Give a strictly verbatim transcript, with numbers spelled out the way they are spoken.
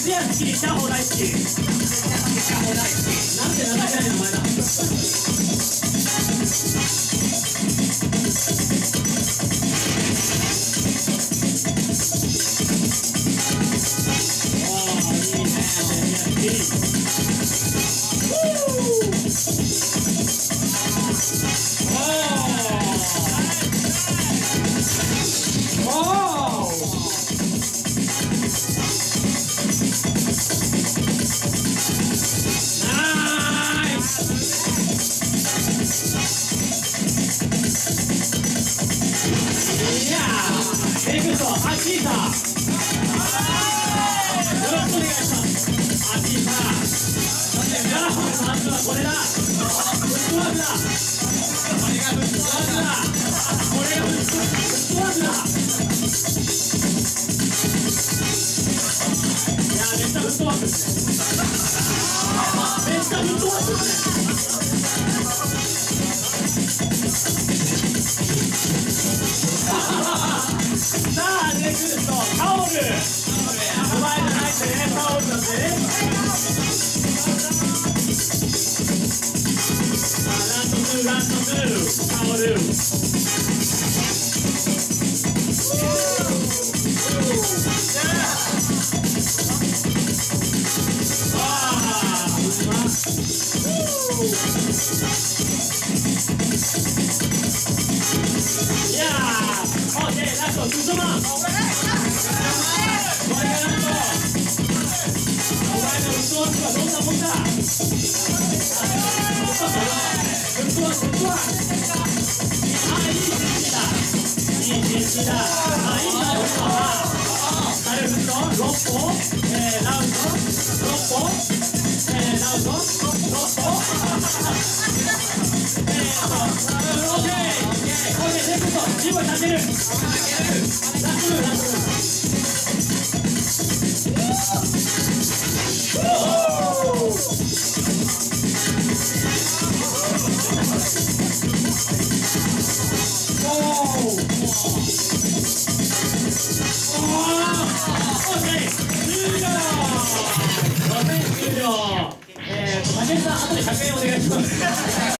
すやすきシャホ大好き。なんて名前の名前だ。エクソ、アシータ。よろしくお願いします。アシータ。じゃあ、まずはこれだ。フットワークだ。これがフットワークだ。これがフットワークだ。いや、めっちゃフットワークですね。めっちゃフットワークですね。さあ、ネクスト、タオル。お前じゃないってね、タオルだぜ。さあ、ランドツー、ランドツー、タオル。さあ、うまっ。いやー、オッケー、ラスト、グッドマン。これがラスト。お前のフットワークはどんなもんだ。フットワーク、フットワーク。あ、いい実施だ。いい実施だ。あ、いいだよ。カルフット、ろっぽ、えー、ラウンド、ろっぽ、えー、ラウンド、ろっぽ。えーと、オッケー、オッケー、オッケー、ネクスト、ジム立てる。ラスト、ラスト。えーと、竹内さん、後でひゃくえんお願いします。